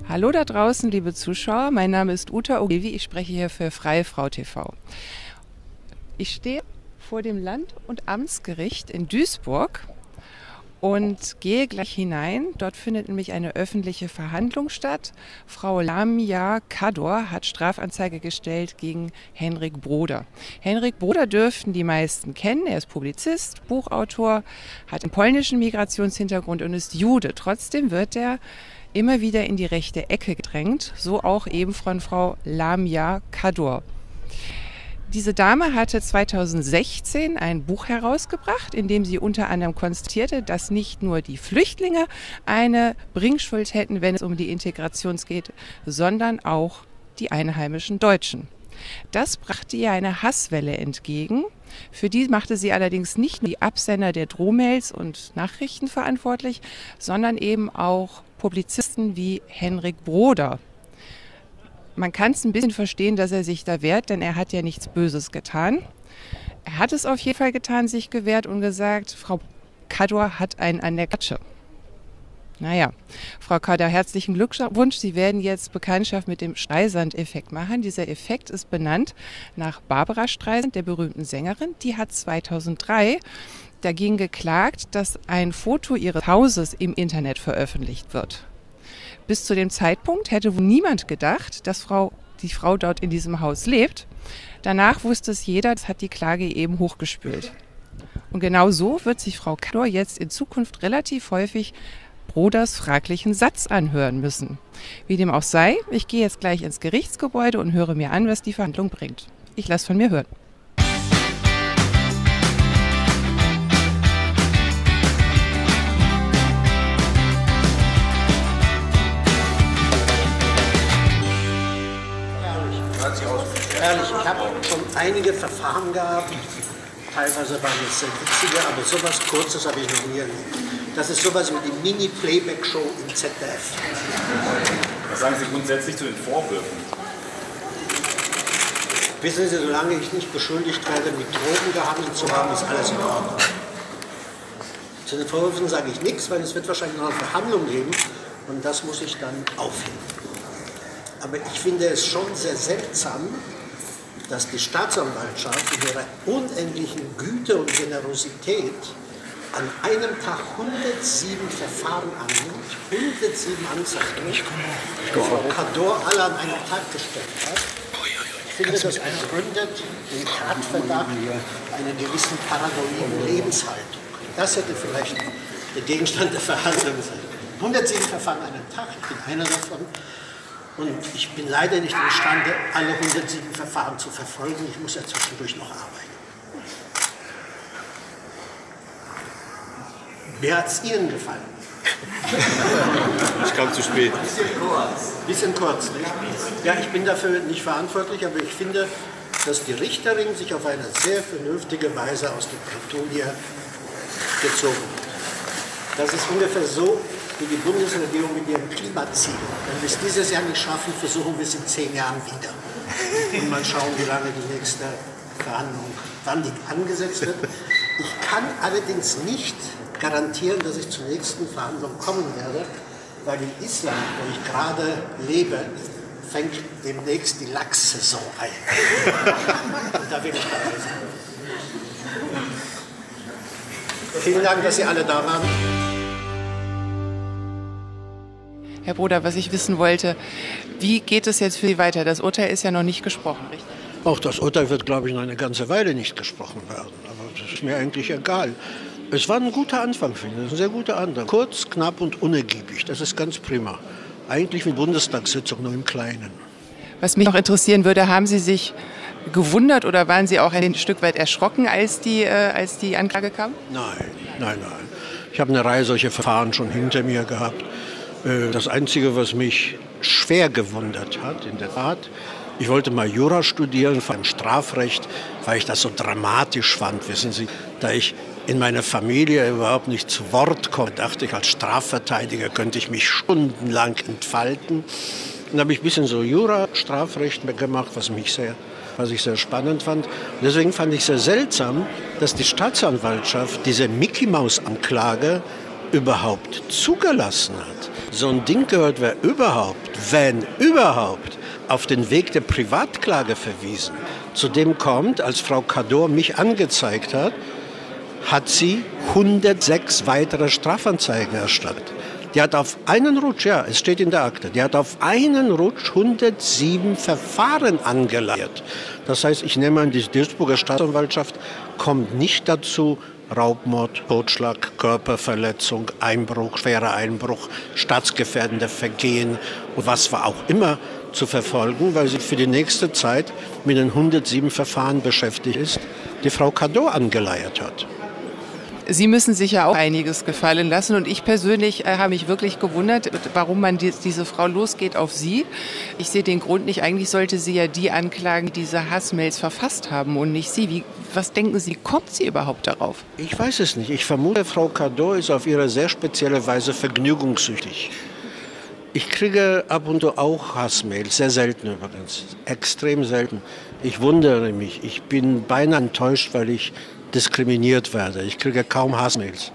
Hallo da draußen, liebe Zuschauer. Mein Name ist Uta Ogilvy. Ich spreche hier für Freie Frau TV. Ich stehe vor dem Land- und Amtsgericht in Duisburg und gehe gleich hinein. Dort findet nämlich eine öffentliche Verhandlung statt. Frau Lamia Kador hat Strafanzeige gestellt gegen Henrik Broder. Henrik Broder dürften die meisten kennen. Er ist Publizist, Buchautor, hat einen polnischen Migrationshintergrund und ist Jude. Trotzdem wird er immer wieder in die rechte Ecke gedrängt, so auch eben von Frau Lamia Kador. Diese Dame hatte 2016 ein Buch herausgebracht, in dem sie unter anderem konstatierte, dass nicht nur die Flüchtlinge eine Bringschuld hätten, wenn es um die Integration geht, sondern auch die einheimischen Deutschen. Das brachte ihr eine Hasswelle entgegen. Für die machte sie allerdings nicht nur die Absender der Drohmails und Nachrichten verantwortlich, sondern eben auch Publizisten wie Henrik Broder. Man kann es ein bisschen verstehen, dass er sich da wehrt, denn er hat ja nichts Böses getan. Er hat es auf jeden Fall getan, sich gewehrt und gesagt, Frau Kador hat einen an der Katsche. Naja, Frau Kador, herzlichen Glückwunsch. Sie werden jetzt Bekanntschaft mit dem Streisand-Effekt machen. Dieser Effekt ist benannt nach Barbra Streisand, der berühmten Sängerin. Die hat 2003 dagegen geklagt, dass ein Foto ihres Hauses im Internet veröffentlicht wird. Bis zu dem Zeitpunkt hätte wohl niemand gedacht, dass die Frau dort in diesem Haus lebt. Danach wusste es jeder, das hat die Klage eben hochgespült. Und genau so wird sich Frau Kador jetzt in Zukunft relativ häufig Broders fraglichen Satz anhören müssen. Wie dem auch sei, ich gehe jetzt gleich ins Gerichtsgebäude und höre mir an, was die Verhandlung bringt. Ich lasse von mir hören. Ehrlich, ich habe schon einige Verfahren gehabt, teilweise waren es sehr witzige, aber sowas Kurzes habe ich noch nie erlebt. Das ist sowas wie die Mini-Playback-Show im ZDF. Was sagen Sie grundsätzlich zu den Vorwürfen? Wissen Sie, solange ich nicht beschuldigt werde, mit Drogen gehandelt zu haben, ist alles in Ordnung. Zu den Vorwürfen sage ich nichts, weil es wird wahrscheinlich noch eine Verhandlung geben und das muss ich dann aufheben. Aber ich finde es schon sehr seltsam, dass die Staatsanwaltschaft in ihrer unendlichen Güte und Generosität an einem Tag 107 Verfahren annimmt, 107 Anzeigen, die Frau Kador alle an einen Tag gestellt hat. Ich finde, das begründet den Tatverdacht einer gewissen paranoiden Lebenshaltung. Das hätte vielleicht der Gegenstand der Verhandlung sein können. 107 Verfahren an einem Tag, ich bin einer davon. Und ich bin leider nicht imstande, alle 107 Verfahren zu verfolgen. Ich muss ja zwischendurch noch arbeiten. Wie hat es Ihnen gefallen? Ich kam zu spät. Bisschen kurz, nicht? Ja, ich bin dafür nicht verantwortlich, aber ich finde, dass die Richterin sich auf eine sehr vernünftige Weise aus der Bretouille gezogen hat. Das ist ungefähr so wie die Bundesregierung mit ihrem Klimaziel. Wenn wir es dieses Jahr nicht schaffen, versuchen wir es in 10 Jahren wieder. Und mal schauen, wie lange die nächste Verhandlung, wann die angesetzt wird. Ich kann allerdings nicht garantieren, dass ich zur nächsten Verhandlung kommen werde, weil in Island, wo ich gerade lebe, fängt demnächst die Lachssaison ein. Und da will ich dabei sein. Vielen Dank, dass Sie alle da waren. Herr Broder, was ich wissen wollte, wie geht es jetzt für Sie weiter? Das Urteil ist ja noch nicht gesprochen, richtig? Auch das Urteil wird, glaube ich, noch eine ganze Weile nicht gesprochen werden. Aber das ist mir eigentlich egal. Es war ein guter Anfang, finde ich. Ein sehr guter Anfang. Kurz, knapp und unergiebig. Das ist ganz prima. Eigentlich wie Bundestagssitzung, nur im Kleinen. Was mich noch interessieren würde, haben Sie sich gewundert oder waren Sie auch ein Stück weit erschrocken, als die Anklage kam? Nein. Ich habe eine Reihe solcher Verfahren schon hinter mir gehabt. Das Einzige, was mich schwer gewundert hat, in der Tat, ich wollte mal Jura studieren, vor allem Strafrecht, weil ich das so dramatisch fand. Wissen Sie, da ich in meiner Familie überhaupt nicht zu Wort komme, dachte ich, als Strafverteidiger könnte ich mich stundenlang entfalten. Dann habe ich ein bisschen so Jura, Strafrecht gemacht, was ich sehr spannend fand. Und deswegen fand ich sehr seltsam, dass die Staatsanwaltschaft diese Mickey-Maus-Anklage überhaupt zugelassen hat. So ein Ding gehört, wer überhaupt, wenn überhaupt, auf den Weg der Privatklage verwiesen. Zu dem kommt, als Frau Kador mich angezeigt hat, hat sie 106 weitere Strafanzeigen erstattet. Die hat auf einen Rutsch, ja, es steht in der Akte, die hat auf einen Rutsch 107 Verfahren angeleiert. Das heißt, ich nehme an, die Duisburger Staatsanwaltschaft kommt nicht dazu, Raubmord, Totschlag, Körperverletzung, Einbruch, schwerer Einbruch, staatsgefährdende Vergehen und was auch immer zu verfolgen, weil sie für die nächste Zeit mit den 107 Verfahren beschäftigt ist, die Frau Kador angeleiert hat. Sie müssen sich ja auch einiges gefallen lassen und ich persönlich habe mich wirklich gewundert, warum man diese Frau losgeht auf Sie. Ich sehe den Grund nicht. Eigentlich sollte sie ja die anklagen, die diese Hassmails verfasst haben und nicht Sie. Was denken Sie, kommt sie überhaupt darauf? Ich weiß es nicht. Ich vermute, Frau Kador ist auf ihre sehr spezielle Weise vergnügungssüchtig. Ich kriege ab und zu auch Hassmails, sehr selten übrigens, extrem selten. Ich wundere mich, ich bin beinahe enttäuscht, weil ich diskriminiert werde. Ich kriege kaum Hassmails.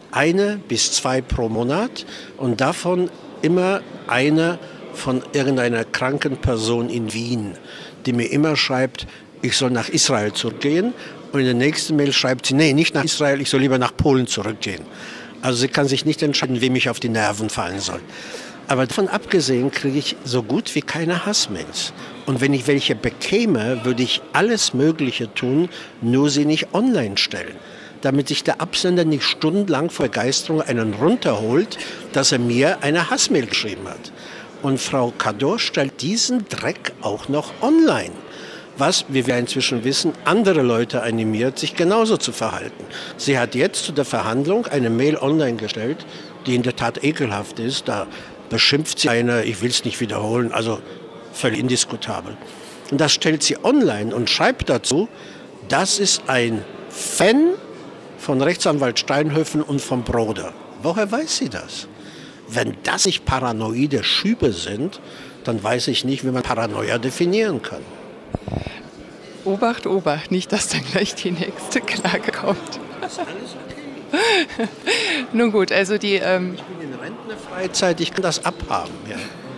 1 bis 2 pro Monat und davon immer eine von irgendeiner kranken Person in Wien, die mir immer schreibt, ich soll nach Israel zurückgehen und in der nächsten Mail schreibt sie, nee, nicht nach Israel, ich soll lieber nach Polen zurückgehen. Also sie kann sich nicht entscheiden, wem ich auf die Nerven fallen soll. Aber davon abgesehen kriege ich so gut wie keine Hassmails. Und wenn ich welche bekäme, würde ich alles Mögliche tun, nur sie nicht online stellen. Damit sich der Absender nicht stundenlang vor Begeisterung einen runterholt, dass er mir eine Hassmail geschrieben hat. Und Frau Kador stellt diesen Dreck auch noch online. Was, wie wir inzwischen wissen, andere Leute animiert, sich genauso zu verhalten. Sie hat jetzt zu der Verhandlung eine Mail online gestellt, die in der Tat ekelhaft ist. Da beschimpft sie eine, ich will es nicht wiederholen, also völlig indiskutabel. Und das stellt sie online und schreibt dazu, das ist ein Fan von Rechtsanwalt Steinhöfen und vom Broder. Woher weiß sie das? Wenn das nicht paranoide Schübe sind, dann weiß ich nicht, wie man Paranoia definieren kann. Obacht, Obacht, nicht, dass dann gleich die nächste Klage kommt. Das ist alles okay. Nun gut, also die... Ich bin in Rentnerfreizeit, ich kann das abhaben. Ja.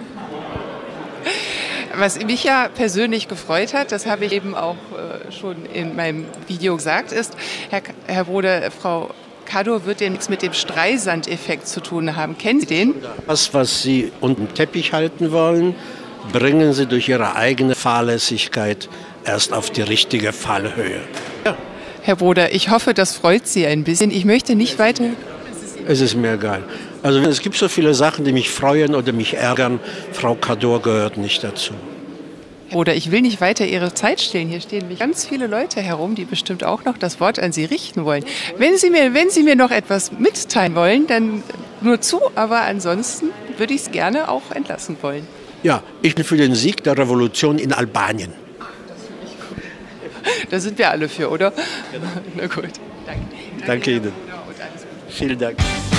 Was mich ja persönlich gefreut hat, das habe ich eben auch schon in meinem Video gesagt, ist, Herr Broder, Frau Kador wird nichts mit dem Streisand-Effekt zu tun haben. Kennen Sie den? Das, was Sie unter den Teppich halten wollen, bringen Sie durch Ihre eigene Fahrlässigkeit erst auf die richtige Fallhöhe. Ja. Herr Broder, ich hoffe, das freut Sie ein bisschen. Ich möchte nicht weiter... Es ist mir egal. Also es gibt so viele Sachen, die mich freuen oder mich ärgern. Frau Kador gehört nicht dazu. Oder ich will nicht weiter Ihre Zeit stehlen. Hier stehen ganz viele Leute herum, die bestimmt auch noch das Wort an Sie richten wollen. Wenn Sie mir noch etwas mitteilen wollen, dann nur zu. Aber ansonsten würde ich es gerne auch entlassen wollen. Ja, ich bin für den Sieg der Revolution in Albanien. Da sind wir alle für, oder? Genau. Na gut. Danke. Danke Ihnen. Vielen Dank.